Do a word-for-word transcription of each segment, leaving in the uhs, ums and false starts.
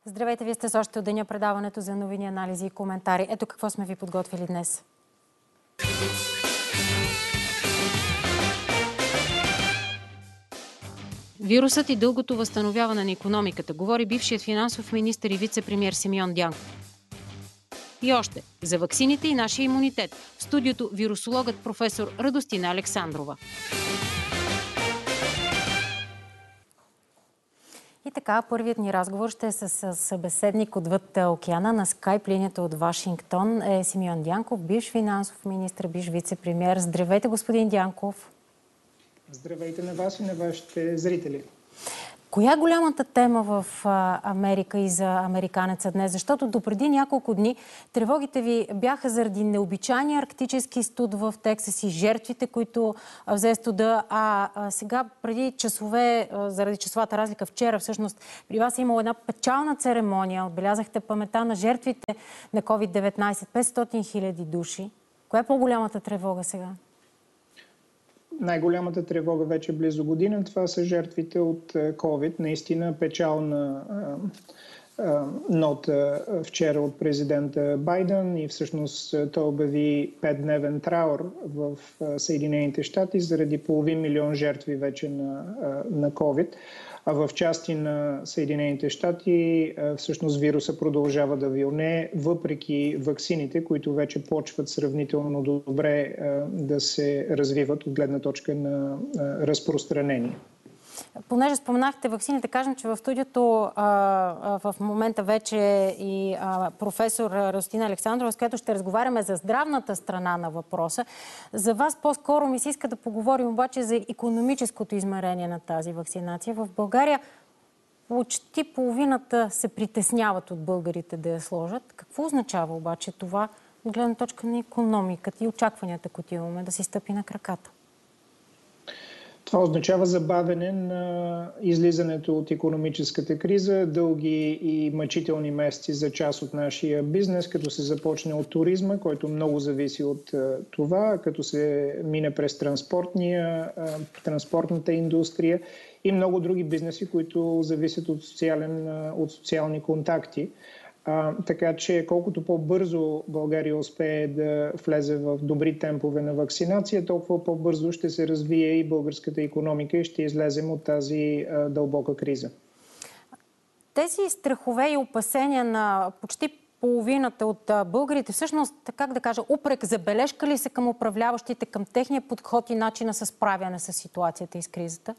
Здравейте, вие сте с още от деня предаването за новини, анализи и коментари. Ето какво сме ви подготвили днес. Вирусът и дългото възстановяване на икономиката, говори бившият финансов министър и вице-премиер Симеон Дянков. И още, за ваксините и нашия имунитет. В студиото вирусологът професор Радостина Александрова. И така, първият ни разговор ще е с събеседник отвъд океана на скайп линията от Вашингтон е Симеон Дянков, бивш финансов министър, бивш вице-премиер. Здравейте, господин Дянков. Здравейте на вас и на вашите зрители. Коя е голямата тема в Америка и за американеца днес? Защото допреди няколко дни тревогите ви бяха заради необичайния арктически студ в Тексас и жертвите, които взе студа. А сега, преди часове, заради часовата разлика, вчера всъщност при вас е имало една печална церемония. Отбелязахте паметта на жертвите на ковид деветнайсет. петстотин хиляди души. Коя е по-голямата тревога сега? Най-голямата тревога вече близо година. Това са жертвите от COVID. Наистина печална а, а, нота вчера от президента Байден и всъщност той обяви петдневен траур в Съединените щати заради половин милион жертви вече на, на COVID. А в части на Съединените щати всъщност вируса продължава да вилне, въпреки ваксините, които вече почват сравнително добре да се развиват от гледна точка на разпространение. Понеже споменахте ваксините, кажем, че в студиото а, в момента вече е и а, професор Радостина Александрова, с която ще разговаряме за здравната страна на въпроса. За вас по-скоро ми се иска да поговорим обаче за икономическото измерение на тази вакцинация. В България почти половината се притесняват от българите да я сложат. Какво означава обаче това от гледна точка на икономиката и очакванията, които имаме да си стъпи на краката? Това означава забавяне на излизането от икономическата криза, дълги и мъчителни месеци за част от нашия бизнес, като се започне от туризма, който много зависи от това, като се мине през транспортния, транспортната индустрия и много други бизнеси, които зависят от, социален, от социални контакти. А, така че колкото по-бързо България успее да влезе в добри темпове на вакцинация, толкова по-бързо ще се развие и българската икономика и ще излезем от тази а, дълбока криза. Тези страхове и опасения на почти половината от българите, всъщност, как да кажа, упрек, забележка ли се към управляващите, към техния подход и начина с справяне с ситуацията и с кризата?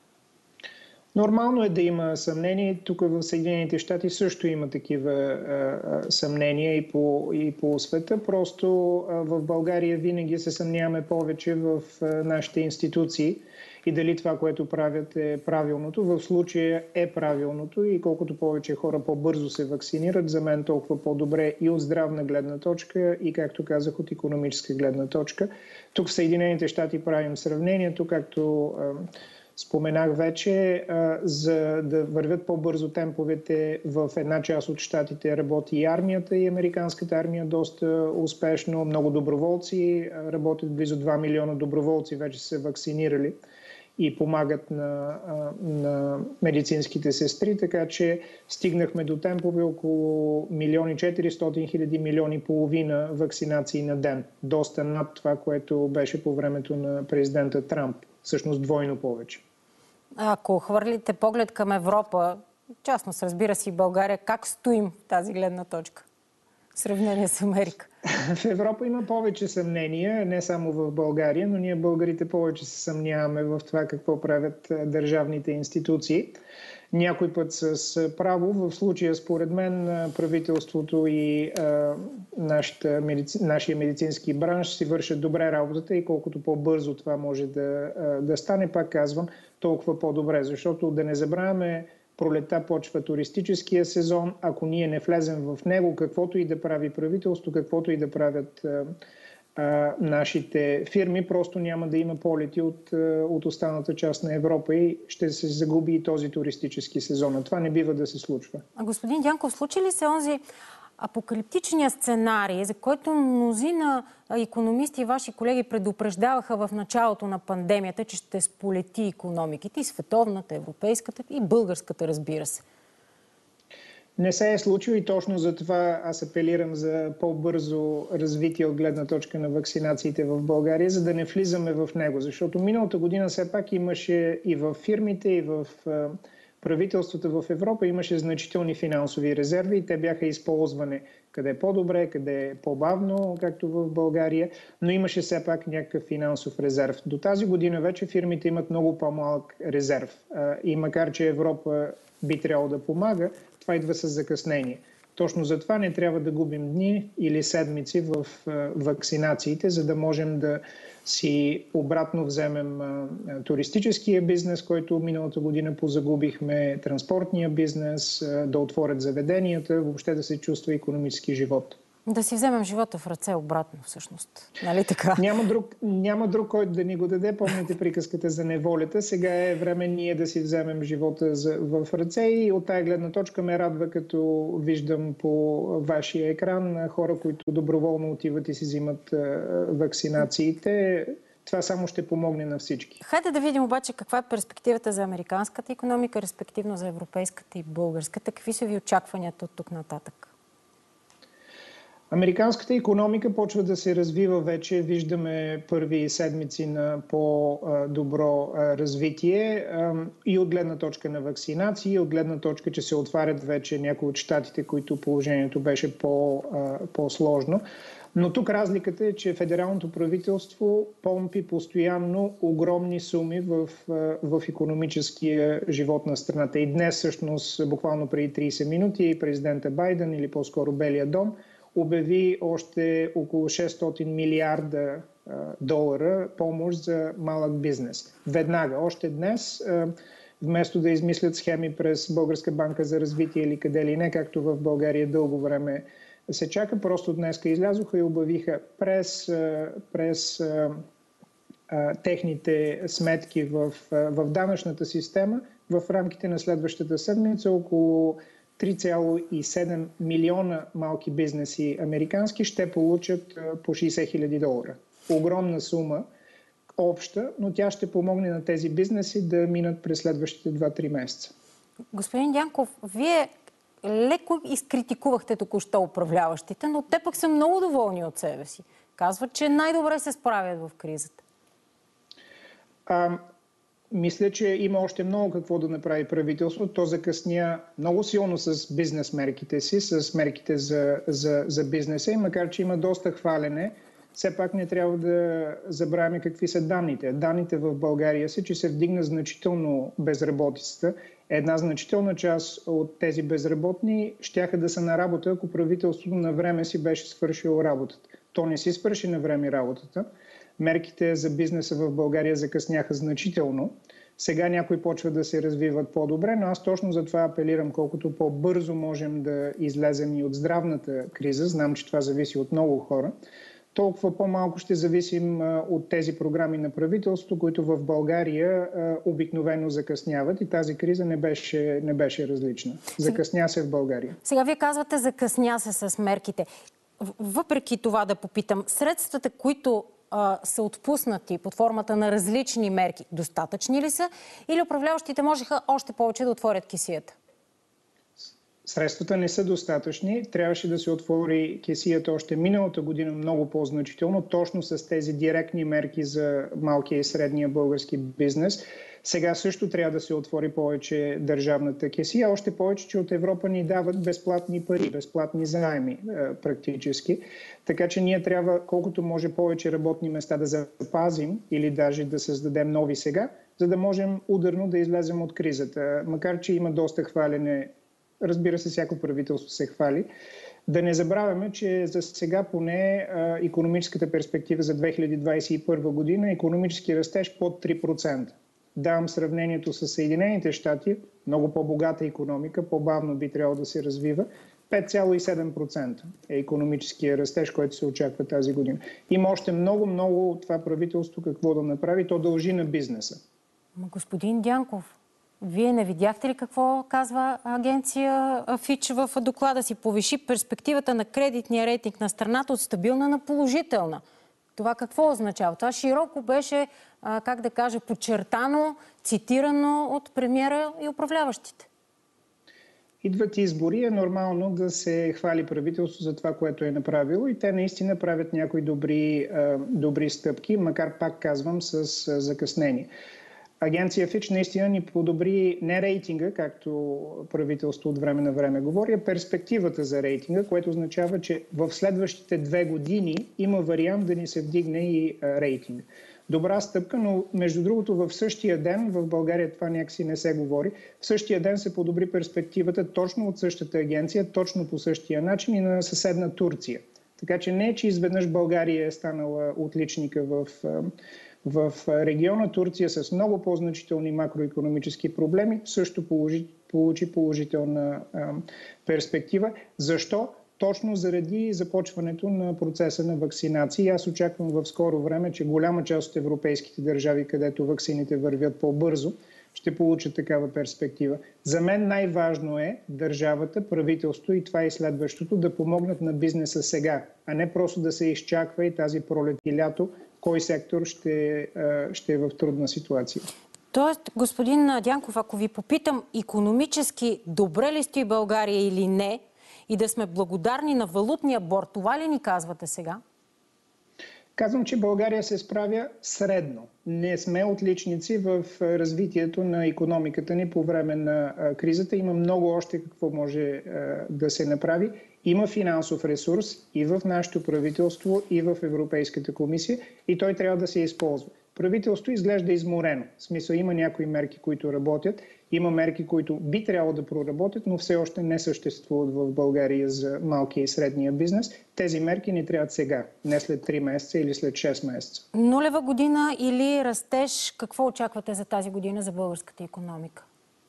Нормално е да има съмнения. Тук в Съединените щати също има такива а, съмнения и по, и по света. Просто а, в България винаги се съмняваме повече в а, нашите институции и дали това, което правят, е правилното. В случая е правилното и колкото повече хора по-бързо се вакцинират, за мен толкова по-добре и от здравна гледна точка и, както казах, от икономическа гледна точка. Тук в Съединените щати правим сравнението, както а, споменах вече, за да вървят по-бързо темповете в една част от щатите работи и армията, и американската армия доста успешно. Много доброволци работят, близо два милиона доброволци вече са вакцинирали и помагат на, на медицинските сестри, така че стигнахме до темпове около милион и четиристотин хиляди, милион и половина вакцинации на ден. Доста над това, което беше по времето на президента Трамп. Всъщност двойно повече. Ако хвърлите поглед към Европа, частност разбира се и България, как стоим в тази гледна точка в сравнение с Америка? В Европа има повече съмнения, не само в България, но ние българите повече се съмняваме в това какво правят държавните институции. Някой път с право, в случая според мен правителството и а, нашата медици... нашия медицински бранш си вършат добре работата и колкото по-бързо това може да, да стане, пак казвам, толкова по-добре. Защото да не забравяме, пролетта почва туристическия сезон. Ако ние не влезем в него, каквото и да прави правителство, каквото и да правят а, а, нашите фирми, просто няма да има полети от, от останалата част на Европа и ще се загуби и този туристически сезон. А това не бива да се случва. А господин Дянков, случи ли се онзи апокалиптичния сценарий, за който мнозина икономисти и ваши колеги предупреждаваха в началото на пандемията, че ще сполети икономиките, и световната, европейската, и българската, разбира се? Не се е случило и точно за това аз апелирам за по-бързо развитие от гледна точка на вакцинациите в България, за да не влизаме в него. Защото миналата година все пак имаше и в фирмите, и в правителствата в Европа имаше значителни финансови резерви и те бяха използвани къде е по-добре, къде е по-бавно, както в България, но имаше все пак някакъв финансов резерв. До тази година вече фирмите имат много по-малък резерв и макар че Европа би трябвало да помага, това идва с закъснение. Точно затова не трябва да губим дни или седмици в вакцинациите, за да можем да си обратно вземем туристическия бизнес, който миналата година позагубихме, транспортния бизнес, да отворят заведенията, въобще да се чувства икономически живот. Да си вземем живота в ръце обратно, всъщност. Нали така? Няма друг, няма друг, който да ни го даде. Помните приказката за неволята. Сега е време ние да си вземем живота в ръце и от тая гледна точка ме радва, като виждам по вашия екран хора, които доброволно отиват и си взимат вакцинациите. Това само ще помогне на всички. Хайде да видим обаче каква е перспективата за американската икономика, респективно за европейската и българската. Какви са ви очакванията от тук нататък? Американската икономика почва да се развива вече. Виждаме първи седмици на по-добро развитие и от гледна точка на вакцинации, и от гледна точка, че се отварят вече някои от щатите, които положението беше по-сложно. Но тук разликата е, че федералното правителство помпи постоянно огромни суми в, в икономическия живот на страната. И днес, всъщност, буквално преди трийсет минути, президента Байден, или по-скоро Белия дом, обяви още около шестстотин милиарда долара помощ за малък бизнес. Веднага, още днес, вместо да измислят схеми през Българска банка за развитие или къде ли не, както в България дълго време се чака, просто днеска излязоха и обявиха през, през а, а, техните сметки в, в данъчната система в рамките на следващата седмица около три цяло и седем милиона малки бизнеси американски ще получат по шейсет хиляди долара. Огромна сума, обща, но тя ще помогне на тези бизнеси да минат през следващите два-три месеца. Господин Дянков, вие леко изкритикувахте току-що управляващите, но те пък са много доволни от себе си. Казват, че най-добре се справят в кризата. А, мисля, че има още много какво да направи правителството. То закъсня много силно с бизнес мерките си, с мерките за, за, за бизнеса и макар, че има доста хвалене, все пак не трябва да забравяме какви са данните. Данните в България са, че се вдигна значително безработицата. Една значителна част от тези безработни щяха да са на работа, ако правителството на време си беше свършило работата. То не си свърши на време работата. Мерките за бизнеса в България закъсняха значително. Сега някои почват да се развиват по-добре, но аз точно за това апелирам колкото по-бързо можем да излезем и от здравната криза. Знам, че това зависи от много хора. Толкова по-малко ще зависим от тези програми на правителството, които в България обикновено закъсняват и тази криза не беше, не беше различна. Закъсня се в България. Сега вие казвате закъсня се с мерките. Въпреки това да попитам, средствата, които а, са отпуснати под формата на различни мерки, достатъчни ли са или управляващите можеха още повече да отворят кесията? Средствата не са достатъчни. Трябваше да се отвори кесията още миналата година много по-значително, точно с тези директни мерки за малкия и средния български бизнес. Сега също трябва да се отвори повече държавната кесия, още повече, че от Европа ни дават безплатни пари, безплатни заеми практически. Така че ние трябва колкото може повече работни места да запазим или даже да създадем нови сега, за да можем ударно да излезем от кризата. Макар че има доста хвалене, разбира се, всяко правителство се хвали. Да не забравяме, че за сега поне а, икономическата перспектива за две хиляди двадесет и първа година е икономически растеж под три процента. Давам сравнението с Съединените щати, много по-богата икономика, по-бавно би трябвало да се развива. пет цяло и седем процента е икономическия растеж, който се очаква тази година. Има още много-много от това правителство какво да направи. То дължи на бизнеса. Господин Дянков, вие не видяхте ли какво казва агенция Фич в доклада си? Повиши перспективата на кредитния рейтинг на страната от стабилна на положителна. Това какво означава? Това широко беше, как да кажа, подчертано, цитирано от премиера и управляващите. Идват избори, е нормално да се хвали правителство за това, което е направило и те наистина правят някои добри, добри стъпки, макар пак казвам с закъснение. Агенция Fitch наистина ни подобри не рейтинга, както правителство от време на време говори, а перспективата за рейтинга, което означава, че в следващите две години има вариант да ни се вдигне и рейтинг. Добра стъпка, но между другото в същия ден, в България това някакси не се говори, в същия ден се подобри перспективата точно от същата агенция, точно по същия начин и на съседна Турция. Така че не е, че изведнъж България е станала отличника в, в региона. Турция с много по-значителни макроекономически проблеми също положи, получи положителна а, перспектива. Защо? Точно заради започването на процеса на вакцинации. Аз очаквам в скоро време, че голяма част от европейските държави, където ваксините вървят по-бързо, ще получат такава перспектива. За мен най-важно е държавата, правителство и това и следващото да помогнат на бизнеса сега, а не просто да се изчаква и тази пролет и лято, кой сектор ще, ще е в трудна ситуация. Тоест, господин Дянков, ако ви попитам икономически добре ли стои България или не, и да сме благодарни на валутния борд, това ли ни казвате сега? Казвам, че България се справя средно. Не сме отличници в развитието на икономиката ни по време на кризата. Има много още какво може да се направи. Има финансов ресурс и в нашето правителство, и в Европейската комисия, и той трябва да се използва. Правителство изглежда изморено. В смисъл, има някои мерки, които работят. Има мерки, които би трябвало да проработят, но все още не съществуват в България за малкия и средния бизнес. Тези мерки ни трябват сега, не след три месеца или след шест месеца. Нулева година или растеж, какво очаквате за тази година за българската икономика?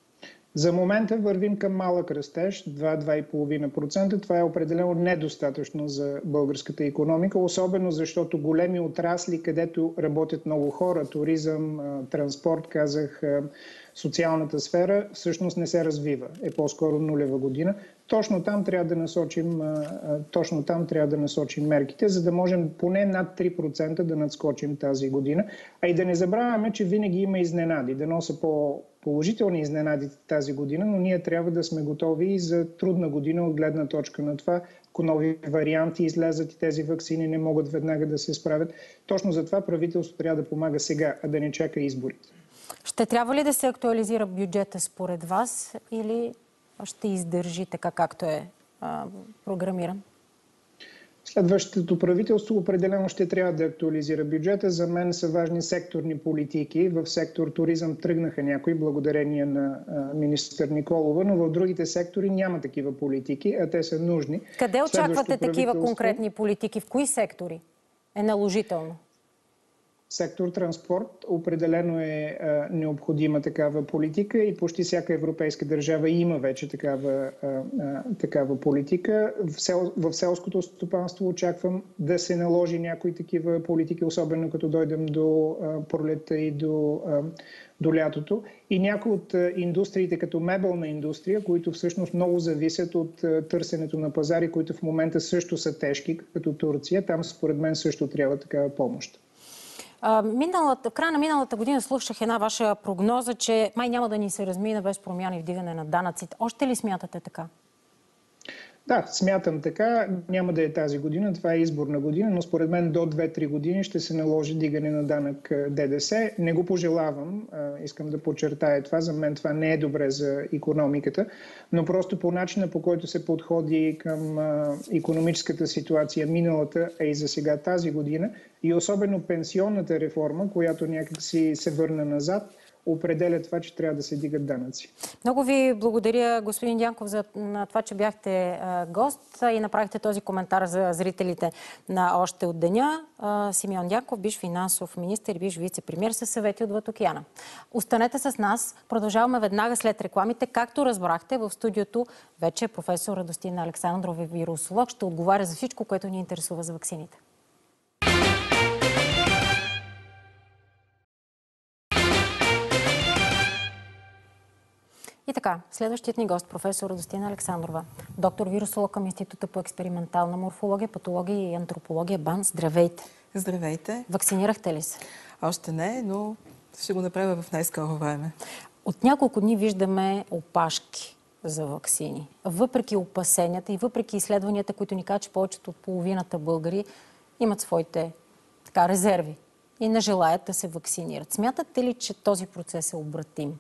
За момента вървим към малък растеж, два до два и пет процента. Това е определено недостатъчно за българската икономика, особено защото големи отрасли, където работят много хора, туризъм, транспорт, казах, социалната сфера, всъщност не се развива. Е по-скоро нулева година. Точно там трябва да насочим, точно там трябва да насочим мерките, за да можем поне над три процента да надскочим тази година. А и да не забравяме, че винаги има изненади. Да носа по-положителни изненади тази година, но ние трябва да сме готови и за трудна година от гледна точка на това, ако нови варианти излязат и тези ваксини не могат веднага да се справят. Точно затова правителството трябва да помага сега, а да не чака изборите. Ще трябва ли да се актуализира бюджета според вас или ще издържи така, както е а, програмиран? Следващото правителство определено ще трябва да актуализира бюджета. За мен са важни секторни политики. В сектор туризъм тръгнаха някои благодарение на а, министър Николова, но в другите сектори няма такива политики, а те са нужни. Къде очаквате такива конкретни политики? В кои сектори е наложително? Сектор транспорт определено е а, необходима такава политика и почти всяка европейска държава има вече такава, а, а, такава политика. В, сел, в селското стопанство очаквам да се наложи някои такива политики, особено като дойдем до а, пролета и до, а, до лятото. И някои от а, индустриите, като мебелна индустрия, които всъщност много зависят от а, търсенето на пазари, които в момента също са тежки, като Турция. Там според мен също трябва такава помощ. Миналата, в края на миналата година слушах една ваша прогноза, че май няма да ни се размине без промяна и вдигане на данъците. Още ли смятате така? Да, смятам така. Няма да е тази година, това е изборна година, но според мен до две-три години ще се наложи дигане на данък ДДС. Не го пожелавам, искам да подчертая това. За мен това не е добре за икономиката, но просто по начина, по който се подходи към икономическата ситуация миналата, а и за сега тази година, и особено пенсионната реформа, която някак си се върна назад, определя това, че трябва да се дигат данъци. Много ви благодаря, господин Дянков, за това, че бяхте а, гост и направихте този коментар за зрителите на Още от деня. А, Симеон Дянков, бивш финансов министър и бивш вице-премиер със съвети отвъд океана. Останете с нас. Продължаваме веднага след рекламите. Както разбрахте, в студиото вече професор Радостина Александрова, вирусолог, ще отговаря за всичко, което ни интересува за ваксините. И така, следващият ни гост, професор Радостина Александрова, доктор вирусолог към Института по експериментална морфология, патология и антропология БАН. Здравейте! Здравейте! Вакцинирахте ли се? Още не, но ще го направя в най-скоро време. От няколко дни виждаме опашки за ваксини. Въпреки опасенията и въпреки изследванията, които ни казват, че повечето от половината българи имат своите така, резерви и не желаят да се вакцинират. Смятате ли, че този процес е обратим?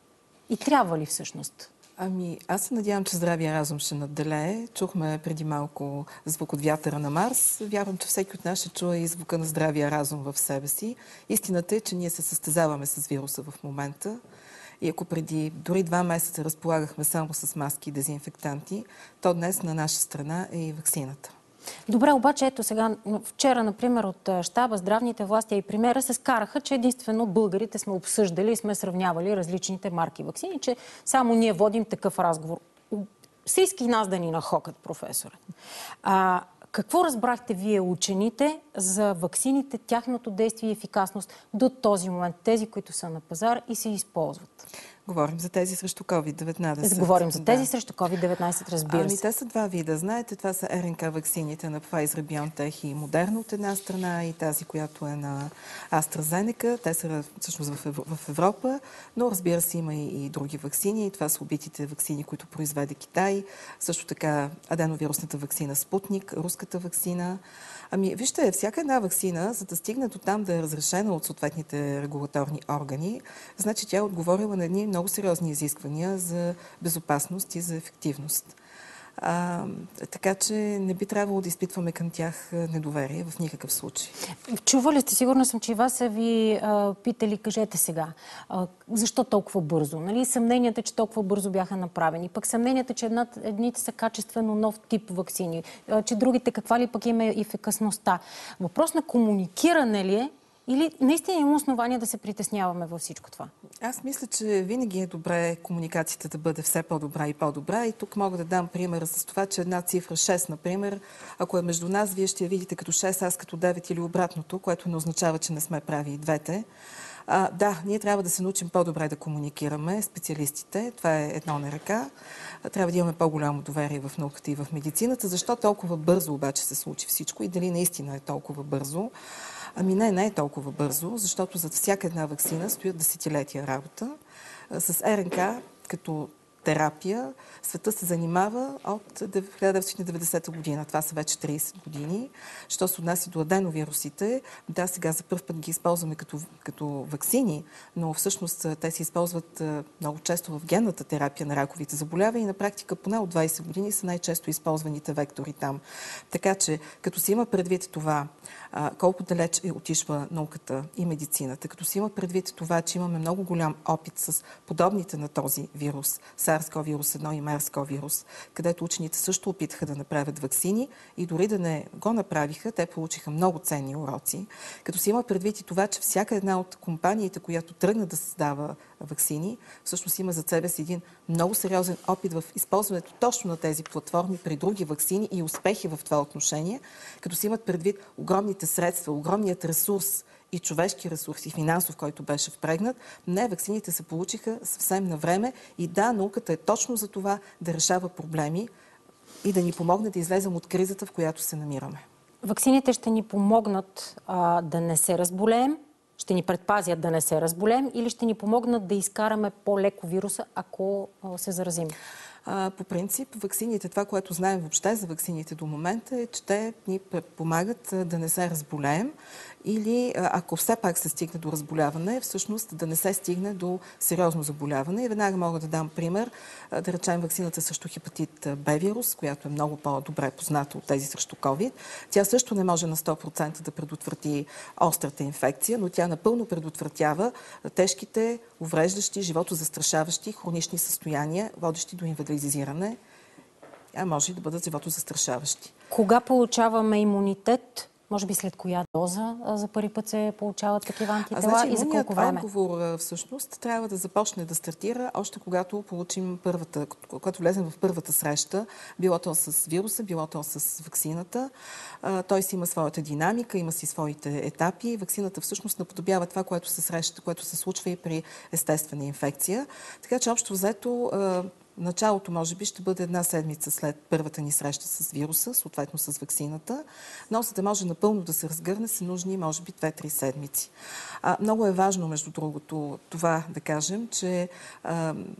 И трябва ли всъщност? Ами, аз се надявам, че здравия разум ще надделее. Чухме преди малко звук от вятъра на Марс. Вярвам, че всеки от нас ще чуе и звука на здравия разум в себе си. Истината е, че ние се състезаваме с вируса в момента. И ако преди дори два месеца разполагахме само с маски и дезинфектанти, то днес на наша страна е и ваксината. Добре, обаче ето сега, вчера, например, от щаба, здравните власти и премиера се скараха, че единствено българите сме обсъждали и сме сравнявали различните марки ваксини, че само ние водим такъв разговор. Всички нас да ни нахокат, професоре. А, какво разбрахте вие, учените, за ваксините, тяхното действие и ефикасност до този момент, тези, които са на пазар и се използват? Говорим за тези срещу ковид деветнайсет. Говорим за тези да. срещу ковид деветнайсет, разбира ами, се. Те са два вида. Знаете, това са Р Н К ваксините на Pfizer, BioNTech и Moderna от една страна и тази, която е на AstraZeneca. Те са всъщност в Европа, но разбира се има и, и други ваксини. Това са убитите ваксини, които произведе Китай. Също така аденовирусната ваксина Спутник, руската ваксина. Ами, вижте, всяка една ваксина, за да стигне до там да е разрешена от съответните регулаторни органи, значи тя е отговорила на едни много сериозни изисквания за безопасност и за ефективност. А, така че не би трябвало да изпитваме към тях недоверие в никакъв случай. Чували сте, сигурна съм, че и вас са ви а, питали, кажете сега, а, защо толкова бързо? Нали? Съмненията, че толкова бързо бяха направени. Пък съмненията, че една, едните са качествено нов тип ваксини, а, че другите каква ли пък има ефикасността. Въпрос на комуникиране ли е? Или наистина има основания да се притесняваме във всичко това? Аз мисля, че винаги е добре комуникацията да бъде все по-добра и по-добра. И тук мога да дам пример с това, че една цифра шест, например, ако е между нас, вие ще я видите като шест, аз като девет или обратното, което не означава, че не сме прави и двете. А, да, ние трябва да се научим по-добре да комуникираме, специалистите. Това е едно на ръка. Трябва да имаме по-голямо доверие в науката и в медицината. Защо толкова бързо обаче се случи всичко и дали наистина е толкова бързо? Ами не, не е толкова бързо, защото зад всяка една ваксина стоят десетилетия работа. С Р Н К като терапия света се занимава от хиляда деветстотин и деветдесета година. Това са вече трийсет години. Що се отнася до аденовирусите, да, сега за първ път ги използваме като, като ваксини, но всъщност те се използват много често в генната терапия на раковите заболявания и на практика поне от двайсет години са най-често използваните вектори там. Така че, като се има предвид това, колко далеч е отишла науката и медицината, като се има предвид това, че имаме много голям опит с подобните на този вирус, SARS-си ов едно и MERS-си ов вирус, където учените също опитаха да направят ваксини и дори да не го направиха, те получиха много ценни уроци. Като се има предвид и това, че всяка една от компаниите, която тръгна да създава ваксини, всъщност има за себе си един много сериозен опит в използването точно на тези платформи при други ваксини и успехи в това отношение, като се имат предвид огромните средства, огромният ресурс и човешки ресурс и финансов, който беше впрегнат, не, ваксините се получиха съвсем на време и да, науката е точно за това да решава проблеми и да ни помогне да излезем от кризата, в която се намираме. Ваксините ще ни помогнат а, да не се разболеем, ще ни предпазят да не се разболеем или ще ни помогнат да изкараме по-леко вируса, ако а, се заразим? По принцип, ваксините, това, което знаем въобще за ваксините до момента е, че те ни помагат да не се разболеем или ако все пак се стигне до разболяване, всъщност да не се стигне до сериозно заболяване. И веднага мога да дам пример, да речем ваксината срещу хепатит Б вирус, която е много по-добре позната от тези срещу ковид. Тя също не може на сто процента да предотврати острата инфекция, но тя напълно предотвратява тежките, увреждащи, животозастрашаващи хронични състояния, водещи до инвалидизиране, а може и да бъдат животозастрашаващи. Кога получаваме имунитет? Може би след коя доза за първи път се получават такива антитела, значи, и за колко време? Отговор всъщност трябва да започне да стартира още когато получим първата, когато влезем в първата среща, било то с вируса, било то с ваксината. Той си има своята динамика, има си своите етапи. Ваксината всъщност наподобява това, което се среща, което се случва и при естествена инфекция. Така че общо взето началото, може би, ще бъде една седмица след първата ни среща с вируса, съответно с ваксината, но за да може напълно да се разгърне, са нужни, може би, две-три седмици. А, много е важно, между другото, това да кажем, че а,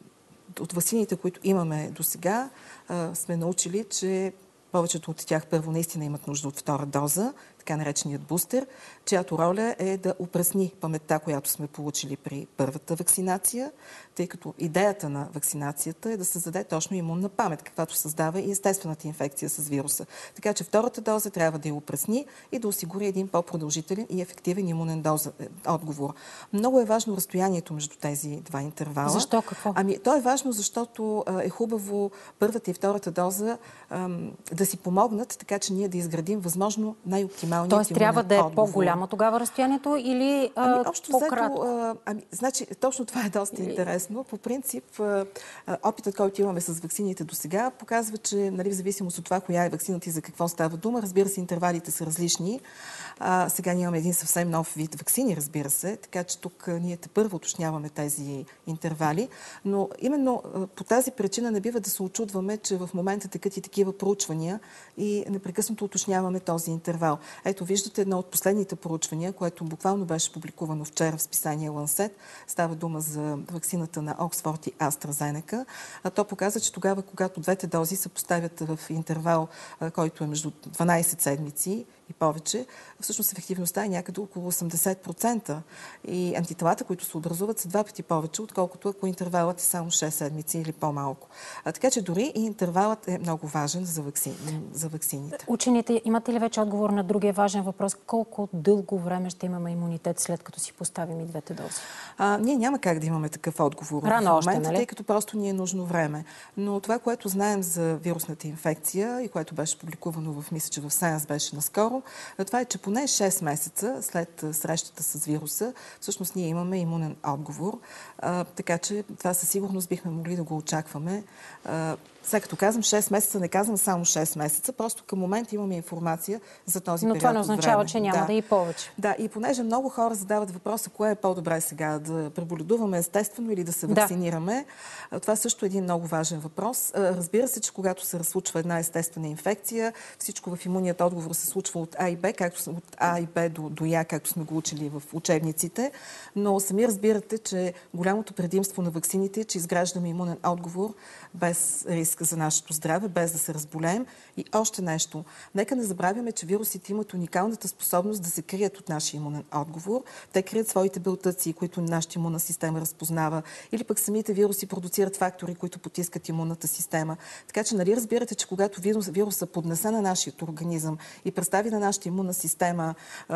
от ваксините, които имаме до сега, сме научили, че повечето от тях първо наистина имат нужда от втора доза, така нареченият бустер, чиято роля е да опресни паметта, която сме получили при първата вакцинация, тъй като идеята на вакцинацията е да създаде точно имунна памет, каквато създава и естествената инфекция с вируса. Така че втората доза трябва да я опресни и да осигури един по-продължителен и ефективен имунен доза, отговор. Много е важно разстоянието между тези два интервала. Защо? Какво? Ами, то е важно, защото е хубаво първата и втората доза ам, да си помогнат, така че ние да изградим възможно най-оптималният имунен Тоест трябва да е отговор. по-голямо тогава разстоянието или а, ами, общо по-кратко? Взето, ами, значи, точно това е доста интересно. По принцип, а, опитът, който имаме с ваксините до сега, показва, че нали, в зависимост от това, коя е ваксината и за какво става дума, разбира се, интервалите са различни. А, сега ние имаме един съвсем нов вид ваксини, разбира се, така че тук а, ние първо уточняваме тези интервали, но именно а, по тази причина не бива да се очудваме, че в момента текат и такива проучвания и непрекъснато уточняваме този интервал. Ето, виждате едно от последните проучвания, което буквално беше публикувано вчера в списание Lancet. Става дума за ваксината на Оксфорд и AstraZeneca. А то показва, че тогава, когато двете дози се поставят в интервал, а, който е между дванайсет седмици и повече, всъщност ефективността е някъде около осемдесет процента. И антителата, които се образуват, са два пъти повече, отколкото ако интервалът е само шест седмици или по-малко. А, така че дори и интервалът е много важен за, вакци... за ваксините. Учените, имате ли вече отговор на другия важен въпрос? Колко дълго време ще имаме имунитет, след като си поставим и двете дози? А, ние няма как да имаме такъв отговор Рано в момента, още, нали? тъй като просто ни е нужно време. Но това, което знаем за вирусната инфекция и което беше публикувано в, мисля, че в Science беше наскоро, това е, че поне шест месеца след срещата с вируса, всъщност ние имаме имунен отговор. А, така че това със сигурност бихме могли да го очакваме. А, сега като казвам шест месеца, не казвам само шест месеца, просто към момента имаме информация за този Но период. това не означава, време. че няма да. да и повече. Да, и понеже много хора задават въпроса, кое е по-добре сега, да преболедуваме естествено или да се вакцинираме, да. Това също е един много важен въпрос. Разбира се, че когато се разслучва една естествена инфекция, всичко в имунният отговор се случва от А и Б, както от А и Б до, до Я, както сме го учили в учебниците, но сами разбирате, че голямото предимство на ваксините е, че изграждаме имунен отговор без риск за нашето здраве, без да се разболеем. И още нещо. Нека не забравяме, че вирусите имат уникалната способност да се крият от нашия имунен отговор. Те крият своите белтъци, които нашата имунна система разпознава. Или пък самите вируси продуцират фактори, които потискат имунната система. Така че, нали разбирате, че когато вирус, вируса поднесе на нашия организъм и представи на нашата имунна система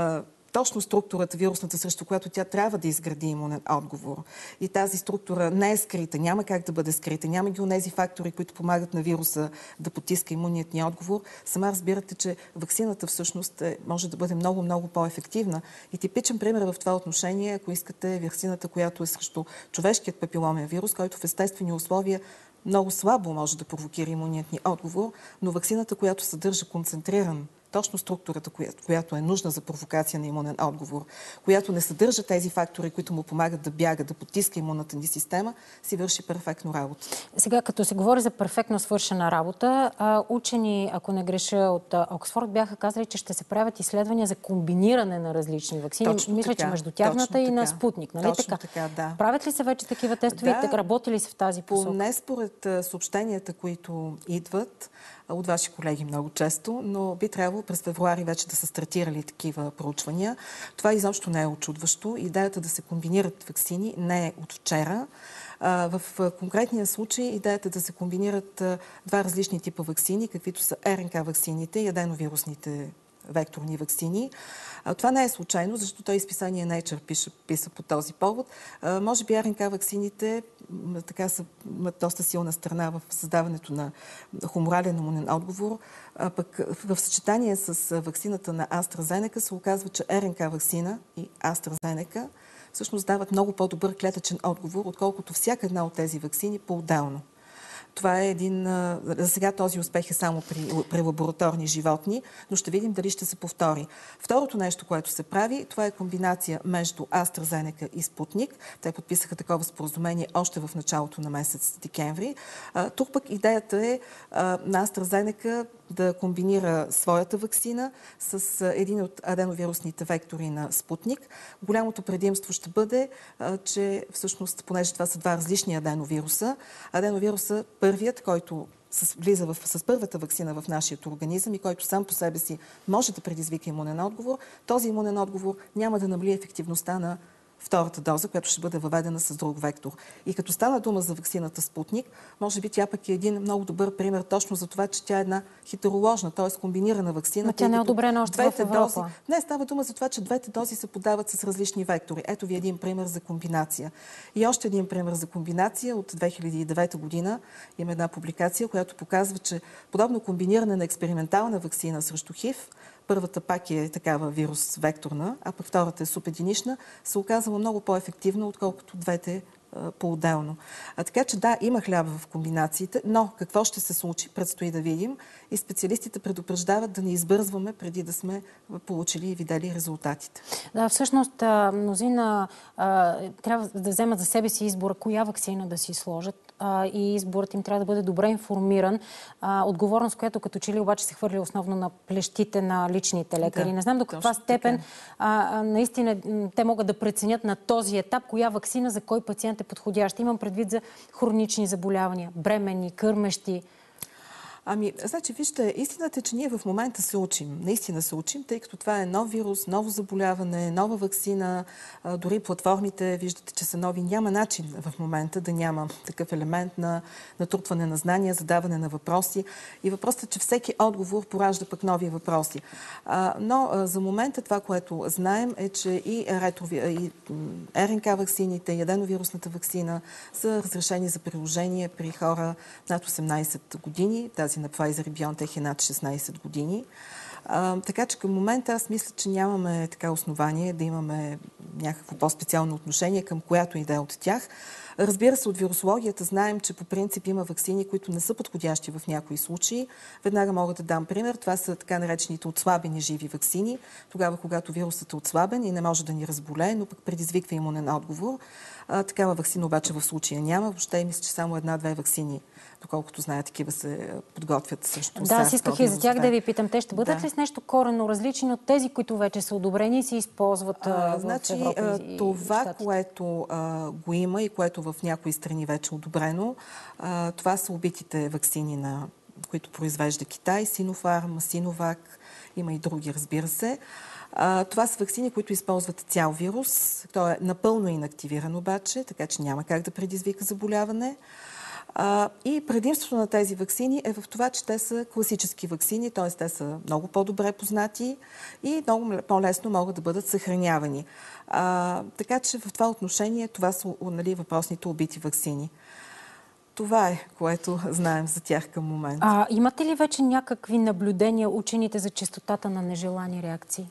точно структурата вирусната, срещу която тя трябва да изгради имунен отговор. И тази структура не е скрита, няма как да бъде скрита, няма ги онези фактори, които помагат на вируса да потиска имунният ни отговор. Сама разбирате, че ваксината всъщност е, може да бъде много, много по-ефективна. И типичен пример в това отношение, ако искате, е ваксината, която е срещу човешкият папиломен вирус, който в естествени условия много слабо може да провокира имунният ни отговор, но ваксината, която съдържа концентриран точно структурата, която, която е нужна за провокация на имунен отговор, която не съдържа тези фактори, които му помагат да бяга, да потиска имунната ни система, си върши перфектно работа. Сега, като се говори за перфектно свършена работа, учени, ако не греша от Оксфорд, бяха казали, че ще се правят изследвания за комбиниране на различни ваксини. Точно Мисля, така, че между тяхната и така. на Спутник. Нали точно така? така, да. Правят ли се вече такива тестове Да, и работи ли се в тази посока? Поне според съобщенията, които идват от ваши колеги много често, но би трябвало през февруари вече да са стартирали такива проучвания. Това изобщо не е очудващо. Идеята да се комбинират ваксини не е от вчера. В конкретния случай идеята да се комбинират два различни типа ваксини, каквито са Р Н К ваксините и аденовирусните векторни ваксини. Това не е случайно, защото той изписание Nature пише, писа по този повод. А, може би Р Н К ваксините така са доста силна страна в създаването на хуморален имунен отговор, а пък в съчетание с ваксината на AstraZeneca се оказва, че Р Н К ваксина и AstraZeneca всъщност дават много по-добър клетъчен отговор, отколкото всяка една от тези ваксини по-отделно. Това е един... За сега този успех е само при, при лабораторни животни, но ще видим дали ще се повтори. Второто нещо, което се прави, това е комбинация между AstraZeneca и Спутник. Те подписаха такова споразумение още в началото на месец декември. Тук пък идеята е на AstraZeneca да комбинира своята ваксина с един от аденовирусните вектори на Спутник. Голямото предимство ще бъде, че всъщност, понеже това са два различни аденовируса, аденовируса първият, който с, влиза в, с първата ваксина в нашия организъм и който сам по себе си може да предизвика имунен отговор, този имунен отговор няма да намали ефективността на втората доза, която ще бъде въведена с друг вектор. И като стана дума за ваксината Спутник, може би тя пък е един много добър пример точно за това, че тя е една хетероложна, т.е. комбинирана ваксина. Но тя не е одобрена още в Европа. Дози... Не, става дума за това, че двете дози се подават с различни вектори. Ето ви един пример за комбинация. И още един пример за комбинация от две хиляди и девета година. Има една публикация, която показва, че подобно комбиниране на експериментална ваксина срещу ХИВ, първата пак е такава вирус-векторна, а пък втората е субединична, се оказала много по-ефективна, отколкото двете по-отделно. А така че да, има хляб в комбинациите, но какво ще се случи, предстои да видим. И специалистите предупреждават да не избързваме преди да сме получили и видели резултатите. Да, всъщност мнозина а, трябва да вземат за себе си избора коя ваксина да си сложат а, и изборът им трябва да бъде добре информиран. А, отговорност, която като че ли обаче се хвърли основно на плещите на личните лекари. Да, не знам до каква степен а, а, наистина те могат да преценят на този етап коя ваксина за кой пациент е подходяща. Имам предвид за хронични заболявания, бременни, кърмещи. Ами, значи, вижте, истината е, че ние в момента се учим. Наистина се учим, тъй като това е нов вирус, ново заболяване, нова ваксина. А, дори платформите, виждате, че са нови. Няма начин в момента да няма такъв елемент на натрупване на знания, задаване на въпроси. И въпросът е, че всеки отговор поражда пък нови въпроси. А, но а, за момента това, което знаем, е, че и, ретрови, и РНК ваксините, и аденовирусната ваксина са разрешени за приложение при хора над осемнайсет години. Тази на Pfizer и BioNTech е над шестнайсет години. А, така че към момента аз мисля, че нямаме така основание да имаме някакво по-специално отношение към която идея от тях. Разбира се, от вирусологията знаем, че по принцип има ваксини, които не са подходящи в някои случаи. Веднага мога да дам пример. Това са така наречените отслабени живи ваксини. Тогава, когато вирусът е отслабен и не може да ни разболее, но пък предизвиква имунен отговор. А, такава ваксина обаче в случая няма. Въобще мисля, че само една-две ваксини, доколкото знаят, такива се подготвят срещу. Да, аз исках и за тях да ви питам. Те ще бъдат да. ли с нещо коренно различно от тези, които вече са одобрени и се използват а, в значи, Европа и това, Щатите? което а, го има и което в някои страни вече е одобрено, а, това са убитите ваксини, на които произвежда Китай, Синофарм, Синовак, има и други, разбира се. А, това са ваксини, които използват цял вирус. Той е напълно инактивиран обаче, така че няма как да предизвика заболяване. А, и предимството на тези ваксини е в това, че те са класически ваксини, т.е. те са много по-добре познати и много по-лесно могат да бъдат съхранявани. А, така че в това отношение това са, нали, въпросните убити ваксини. Това е, което знаем за тях към момента. А, имате ли вече някакви наблюдения учените за честотата на нежелани реакции?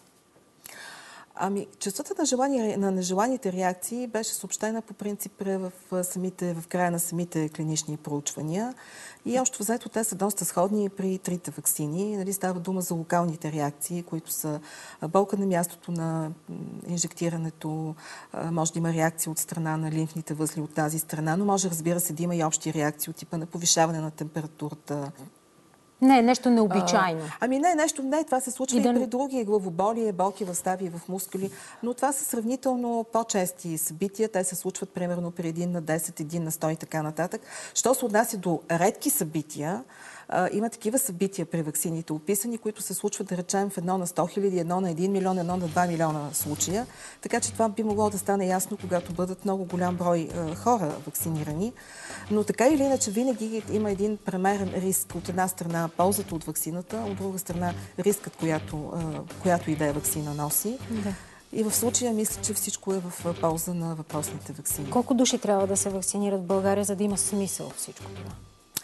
Ами, честотата на, желание, на нежеланите реакции беше съобщена по принцип в, самите, в края на самите клинични проучвания. И още взето те са доста сходни при трите ваксини. Нали, става дума за локалните реакции, които са болка на мястото на инжектирането, може да има реакции от страна на лимфните възли от тази страна, но може, разбира се, да има и общи реакции от типа на повишаване на температурата. Не е нещо необичайно. А, ами не, нещо, не, това се случва и, и да... при други главоболие, болки в стави и в мускули, но това са сравнително по-чести събития. Те се случват примерно при един на десет, един на сто и така нататък. Що се отнася до редки събития, а, има такива събития при ваксините описани, които се случват, да речем, в едно на сто хиляди, едно на един милион, едно на два милиона случая. Така че това би могло да стане ясно, когато бъдат много голям брой а, хора вакцинирани. Но така или иначе винаги има един премерен риск. От една страна ползата от ваксината, от друга страна рискът, която, която и да е ваксина носи. Да. И в случая мисля, че всичко е в полза на въпросните ваксини. Колко души трябва да се вакцинират в България, за да има смисъл всичко това?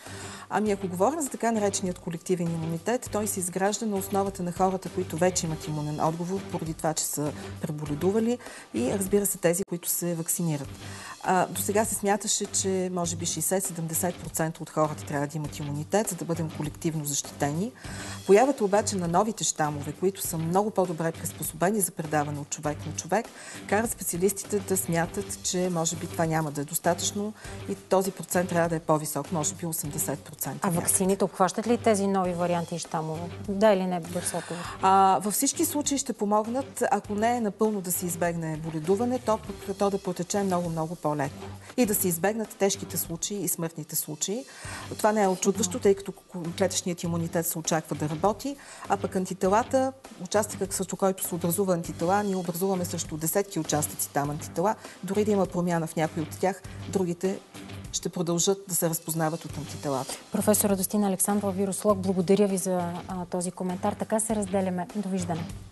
Ами ако говорим за така нареченият колективен имунитет, той се изгражда на основата на хората, които вече имат имунен отговор, поради това, че са преболедували и разбира се тези, които се вакцинират. А, до сега се смяташе, че може би шейсет до седемдесет процента от хората трябва да имат имунитет, за да бъдем колективно защитени. Появата обаче на новите щамове, които са много по-добре приспособени за предаване от човек на човек, карат специалистите да смятат, че може би това няма да е достатъчно и този процент трябва да е по-висок, може би осемдесет процента. А ваксините обхващат ли тези нови варианти и щамове? Да или не, бърз отговор? А, във всички случаи ще помогнат, ако не е напълно да се избегне боледуване, то, то да протече много-много по-леко. И да се избегнат тежките случаи и смъртните случаи. Това не е очудващо, тъй като клетъчният имунитет се очаква да работи, а пък антителата, участъкът, срещу който се образува антитела, ние образуваме също десетки участъци там антитела. Дори да има промяна в някои от тях, другите ще продължат да се разпознават от антителата. Професор Радостина Александрова, вирусолог, благодаря ви за а, този коментар. Така се разделяме. Довиждане.